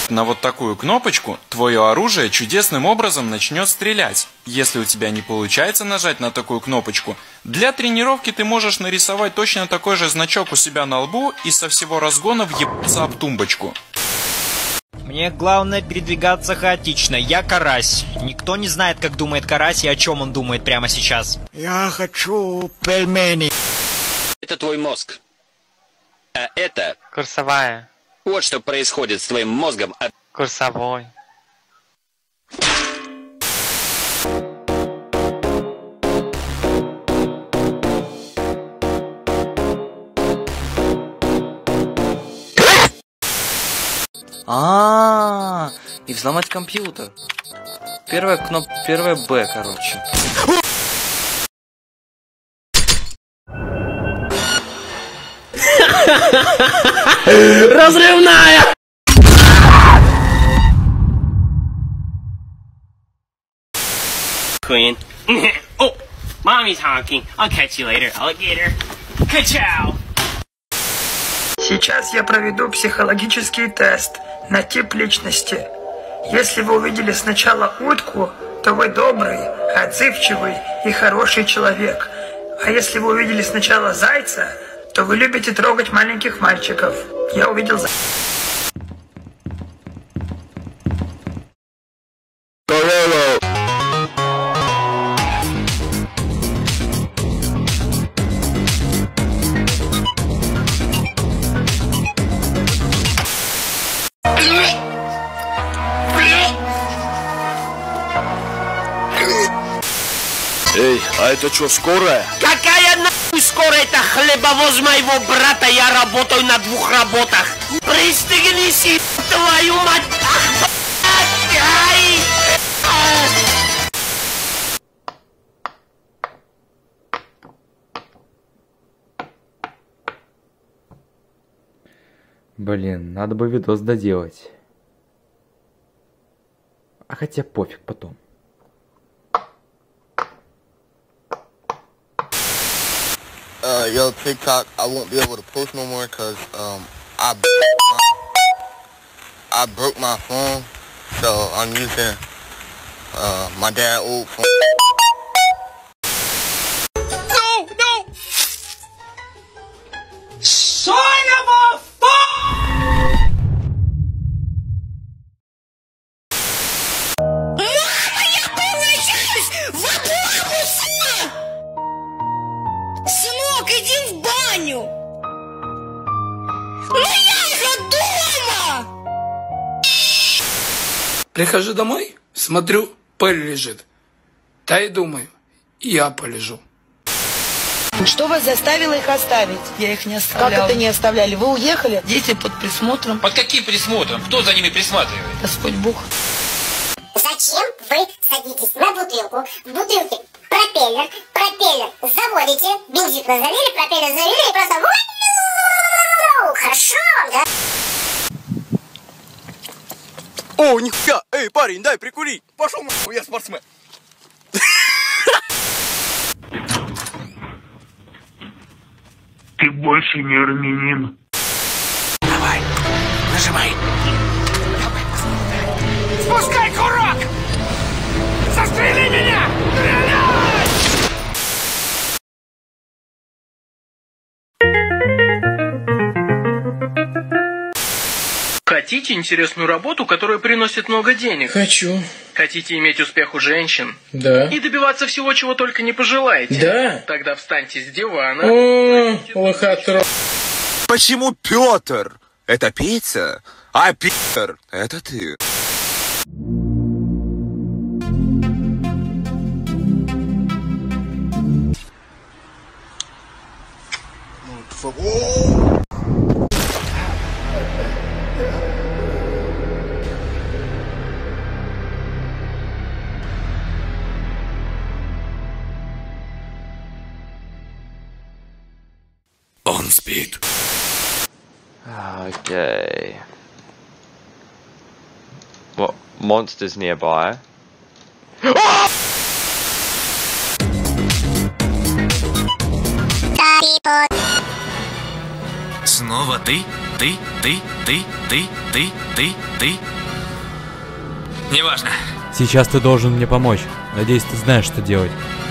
На вот такую кнопочку твое оружие чудесным образом начнет стрелять. Если у тебя не получается нажать на такую кнопочку, для тренировки ты можешь нарисовать точно такой же значок у себя на лбу и со всего разгона въебаться об тумбочку. Мне главное передвигаться хаотично. Я карась. Никто не знает, как думает карась и о чем он думает прямо сейчас. Я хочу пельмени. Это твой мозг. А это... Курсовая. Вот что происходит с твоим мозгом. Курсовой. И взломать компьютер. Первая кнопка, первая Б, короче. Разрывная! Queen. Oh, mommy's honking. I'll catch you later, alligator. Ka-chow! Сейчас я проведу психологический тест на тип личности. Если вы увидели сначала утку, то вы добрый, отзывчивый и хороший человек. А если вы увидели сначала зайца, то вы любите трогать маленьких мальчиков. Я увидел зайца. Эй, а это что, скорая? Какая нахуй скорая? Это хлебовоз моего брата. Я работаю на 2 работах. Пристегнись, твою мать! Блин, надо бы видос доделать. А хотя пофиг потом. Yo, TikTok, I won't be able to post no more because I broke my phone, so I'm using my dad's old phone. No! Son of a fuck! Мама, я превращаюсь в автобуса! Сынок, иди в баню! Ну я же дома! Прихожу домой, смотрю, пыль лежит. Да и думаю, я полежу. Что вас заставило их оставить? Я их не оставляла. Как это не оставляли? Вы уехали? Дети под присмотром. Под каким присмотром? Кто за ними присматривает? Господь Бог. Зачем вы садитесь на бутылку, в бутылке пропеллер заводите, бензин залили, пропеллер завели и просто... Хорошо, да? О, нихуя! Эй, парень, дай прикурить! Пошел нахуй, я спортсмен! Ты больше не армянин. Давай, нажимай. Спускай курок! Застрели меня! Стреляй! Хотите интересную работу, которая приносит много денег? Хочу. Хотите иметь успех у женщин? Да. И добиваться всего, чего только не пожелаете? Да. Тогда встаньте с дивана. О, лохотрон. Почему Петр? Это пицца, а Питер — это ты. Он спит. Okay. What monsters nearby? Снова ты? Неважно. Сейчас ты должен мне помочь. Надеюсь, ты знаешь, что делать.